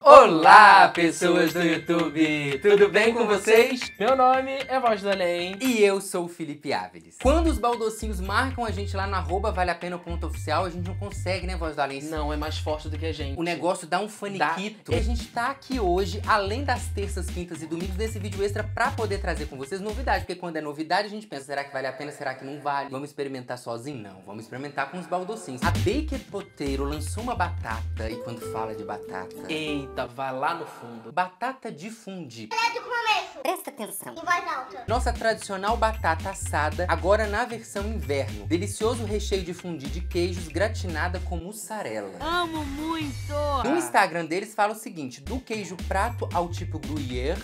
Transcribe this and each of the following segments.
Olá, pessoas do YouTube! Tudo bem com vocês? Meu nome é Voz do Além. E eu sou o Felipe Áviles. Quando os baldocinhos marcam a gente lá no @valeapena.oficial, a gente não consegue, né, Voz do Além? Não, é mais forte do que a gente. O negócio dá um faniquito. E a gente tá aqui hoje, além das terças, quintas e domingos, nesse vídeo extra pra poder trazer com vocês novidade. Porque quando é novidade, a gente pensa, será que vale a pena? Será que não vale? Vamos experimentar sozinho? Não. Vamos experimentar com os baldocinhos. A Baked Potato lançou uma batata. E quando fala de batata... Eita, vai lá no fundo. Batata de fundi. Presta atenção. Em voz alta. Nossa tradicional batata assada, agora na versão inverno. Delicioso recheio de fundi de queijos gratinada com mussarela. Amo muito! No Instagram deles fala o seguinte, do queijo prato ao tipo gruyère.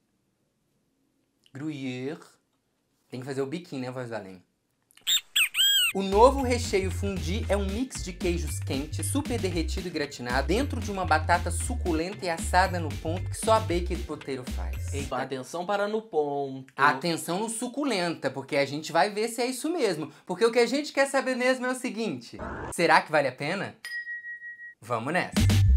Gruyère. Tem que fazer o biquinho, né, Voz do Além? O novo recheio fundi é um mix de queijos quentes, super derretido e gratinado, dentro de uma batata suculenta e assada no ponto que só a Baked Potato faz. Eita, atenção para no ponto. Atenção no suculenta, porque a gente vai ver se é isso mesmo. Porque o que a gente quer saber mesmo é o seguinte: será que vale a pena? Vamos nessa!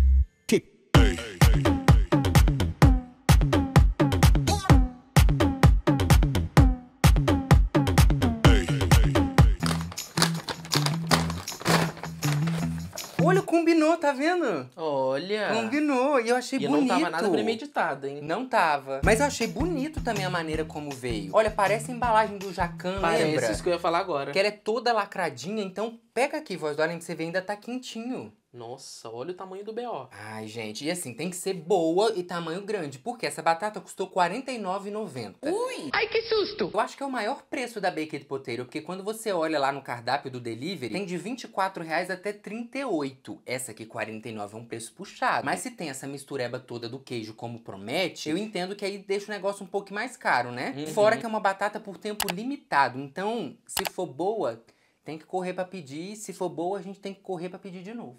Olha, combinou, tá vendo? Olha. Combinou, e eu achei bonito. E não tava nada premeditado, hein? Não tava. Mas eu achei bonito também a maneira como veio. Olha, parece a embalagem do Jacan, lembra? Parece isso que eu ia falar agora. Que ela é toda lacradinha, então pega aqui, Voz do Além, que você vê, ainda tá quentinho. Nossa, olha o tamanho do BO. Ai, gente, e assim, tem que ser boa e tamanho grande, porque essa batata custou R$ 49,90. Ui! Ai, que susto! Eu acho que é o maior preço da Baked Potato, porque quando você olha lá no cardápio do delivery, tem de R$ 24,00 até R$ 38,00. Essa aqui, R$ 49,00, é um preço puxado. Mas se tem essa mistureba toda do queijo como promete, eu entendo que aí deixa o negócio um pouco mais caro, né? Fora que é uma batata por tempo limitado, então, se for boa... tem que correr pra pedir, se for boa, a gente tem que correr pra pedir de novo.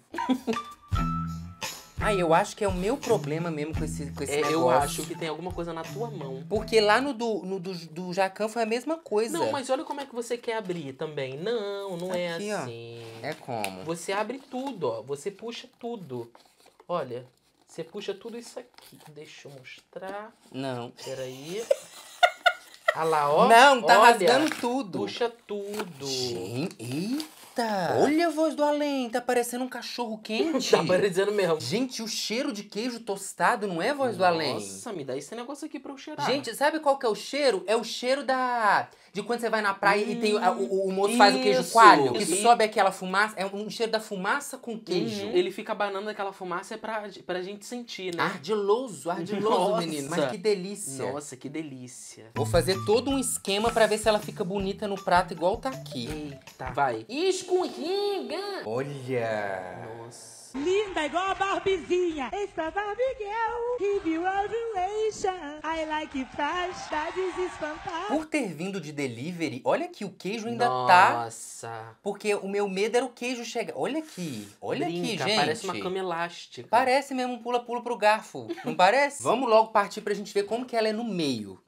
Ai, eu acho que é o meu problema mesmo com esse negócio. Eu acho que tem alguma coisa na tua mão. Porque lá no do Jacan foi a mesma coisa. Não, mas olha como é que você quer abrir também. Não é Aqui, ó. assim. É como? Você abre tudo, ó. Você puxa tudo. Olha, você puxa tudo isso aqui. Deixa eu mostrar. Não. Peraí. Ah lá, ó. Não, tá olha, rasgando tudo. Puxa tudo. Gente, eita. Olha a Voz do Além, tá parecendo um cachorro quente. Tá parecendo mesmo. Gente, o cheiro de queijo tostado, não é, Voz do Além? Nossa, me dá esse negócio aqui pra eu cheirar. Gente, sabe qual que é o cheiro? É o cheiro de quando você vai na praia e tem o moço faz o queijo isso. coalho. Que E- sobe aquela fumaça. É um cheiro da fumaça com queijo. Ele fica abanando aquela fumaça pra gente sentir, né? Ardiloso, Nossa. menino. Mas que delícia. Nossa, que delícia. Vou fazer todo um esquema pra ver se ela fica bonita no prato igual tá aqui. Eita. Vai. Escorrega! Olha. Nossa. Linda igual a Barbizinha. Essa Barbie Girl, review ovulation. I like flash, tá desespantar. Por ter vindo de delivery, olha aqui, o queijo ainda tá. Nossa. Porque o meu medo era o queijo chegar. Olha aqui. Olha aqui, Brinca, gente. parece uma cama elástica. Parece mesmo um pula-pula pro garfo, não parece? Vamos logo partir pra gente ver como que ela é no meio.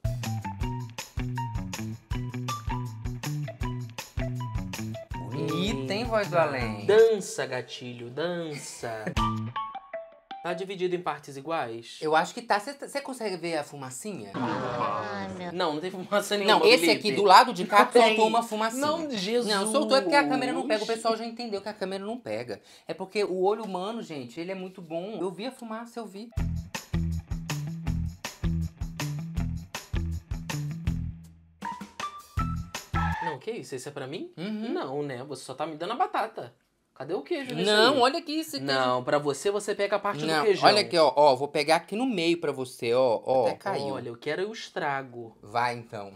Bonita, hein, Voz do Além? Dança, gatilho, dança. Tá dividido em partes iguais? Eu acho que tá. Você consegue ver a fumacinha? Não tem fumaça nenhuma, Não, esse Felipe. aqui do lado de cá Tem. soltou uma fumacinha. Não, Jesus. Não, soltou é porque a câmera não pega. O pessoal já entendeu que a câmera não pega. É porque o olho humano, gente, ele é muito bom. Eu vi a fumaça, eu vi. Não, que isso? Esse é pra mim? Uhum. Não, né? Você só tá me dando a batata. Cadê o queijo nisso Não, aí? olha aqui esse queijo. Não, pra você pega a parte Não, do queijão. olha aqui, ó. Vou pegar aqui no meio pra você, ó. Até caiu. Olha, eu quero o estrago. Vai, então.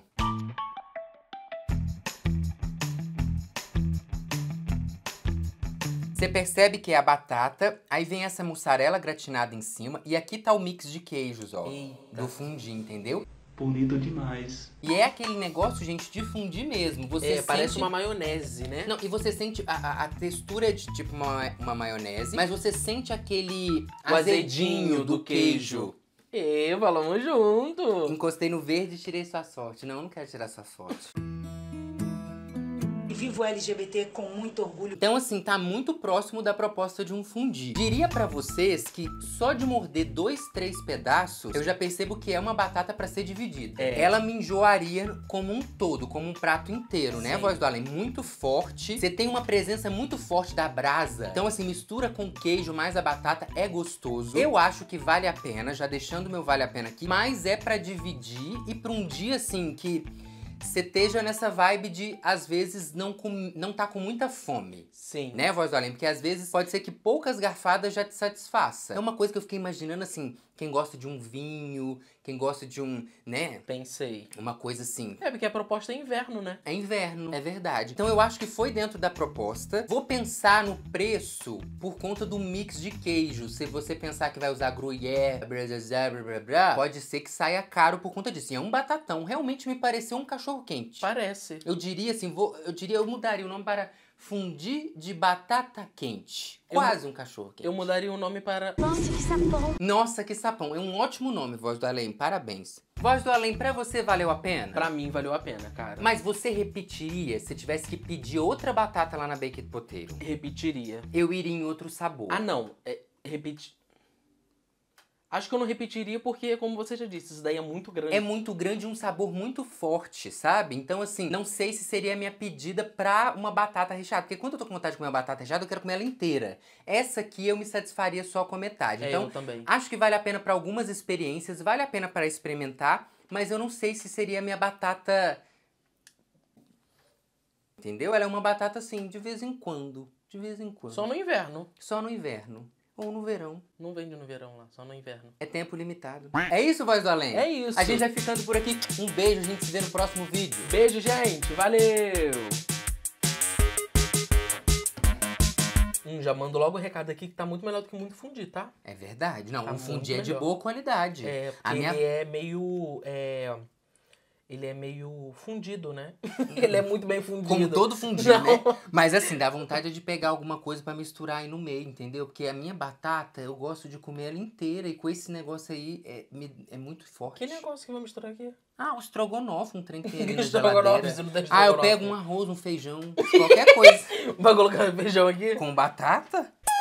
Você percebe que é a batata, aí vem essa mussarela gratinada em cima, e aqui tá o mix de queijos, ó. Eita. Do fundi, entendeu? Bonito demais. E é aquele negócio, gente, de fundir mesmo. Você Parece sente... uma maionese, né? Não, e você sente a textura de tipo uma maionese, mas você sente aquele azedinho do queijo. Falamos junto. Encostei no verde e tirei sua sorte. Não, eu não quero tirar sua sorte. vivo LGBT com muito orgulho. Então, assim, tá muito próximo da proposta de um fundi. Diria pra vocês que só de morder 2, 3 pedaços, eu já percebo que é uma batata pra ser dividida. Ela me enjoaria como um todo, como um prato inteiro, né, Voz do Além? Muito forte. Você tem uma presença muito forte da brasa. Então, assim, mistura com queijo mais a batata, é gostoso. Eu acho que vale a pena, já deixando meu vale a pena aqui, mas é pra dividir e pra um dia, assim, que você esteja nessa vibe de, às vezes, não tá com muita fome. Sim. Né, Voz do Além? Porque às vezes pode ser que poucas garfadas já te satisfaça. É uma coisa que eu fiquei imaginando, assim, quem gosta de um vinho, quem gosta de um, né? Pensei. Uma coisa assim. É, porque a proposta é inverno, né? É inverno, é verdade. Então eu acho que foi dentro da proposta. Vou pensar no preço por conta do mix de queijo. Se você pensar que vai usar gruyère, pode ser que saia caro por conta disso. E é um batatão. Realmente me pareceu um cachorro-quente. Parece. Eu diria assim, eu mudaria o nome para fundi de batata quente. Quase um cachorro quente. Eu mudaria o nome para... Nossa, que sapão. Nossa, que sapão. É um ótimo nome, Voz do Além. Parabéns. Voz do Além, pra você valeu a pena? Pra mim, valeu a pena, cara. Mas você repetiria se tivesse que pedir outra batata lá na Baked Potato? Repetiria. Eu iria em outro sabor. Ah, não. Acho que eu não repetiria porque, como você já disse, isso daí é muito grande. É muito grande e um sabor muito forte, sabe? Então, assim, não sei se seria a minha pedida pra uma batata recheada. Porque quando eu tô com vontade de comer uma batata recheada, eu quero comer ela inteira. Essa aqui eu me satisfaria só com a metade. Então, eu também. Acho que vale a pena pra algumas experiências, vale a pena pra experimentar, mas eu não sei se seria a minha batata... Entendeu? Ela é uma batata, assim, de vez em quando. De vez em quando. Só no inverno. Só no inverno. Ou no verão. Não vende no verão lá, só no inverno. É tempo limitado. É isso, Voz do Além? É isso. A gente vai ficando por aqui. Um beijo, a gente se vê no próximo vídeo. Beijo, gente. Valeu! Já mando logo o recado aqui que tá muito melhor do que muito fundi, tá? É verdade. Não, Tá um fundi muito é de melhor. boa qualidade. É, porque ele é meio... Ele é meio fundido, né? Ele é muito bem fundido. Como todo fundido, né? Mas assim, dá vontade de pegar alguma coisa pra misturar aí no meio, entendeu? Porque a minha batata, eu gosto de comer ela inteira. E com esse negócio aí, é muito forte. Que negócio que vai misturar aqui? Ah, um estrogonofe, um trem que tem ali na Estrogonofe, geladeira. você não tem Ah, eu estrogonofe. pego um arroz, um feijão, qualquer coisa. Vai colocar feijão aqui? Com batata?